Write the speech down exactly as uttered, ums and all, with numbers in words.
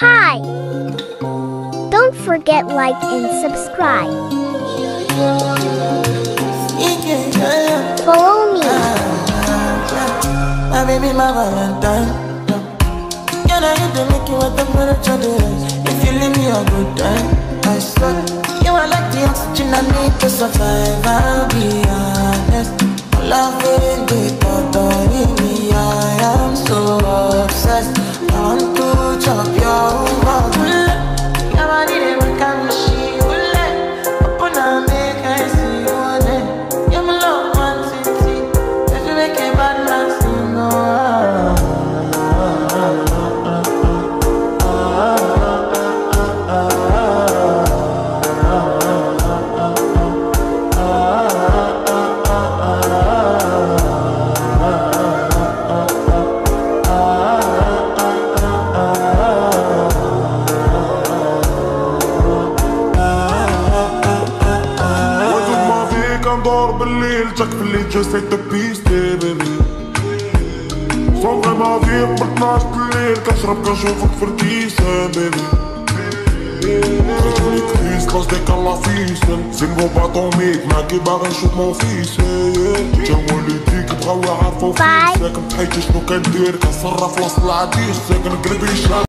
Hi! Don't forget like and subscribe. Follow me. My baby, my Valentine. Can I hit the Mickey with the temperature days? If you leave me a good time, I swear you are like the oxygen I need to survive. I'll be honest, my love ain't the thought me. I am so obsessed. I want to chop your heart. Your body they make a machine. Open and make I see you on it. You're my love one city. If you make a bad man sing, oh. ندور بالليل جاك في الليل جسي تبيستي بيبي صغري ما فيك بطناش بالليل كنشرب كنشوفك في الكيسان بيبي خرجوني كريس قصدك الله فيسن زنبو باطوميك معاكي باغي نشوف مون فيس تا والديك بغاو يعرفو فيك ساكن بحياتي شنو كندير كنصرف وسط العديس ساكن قلبي شاب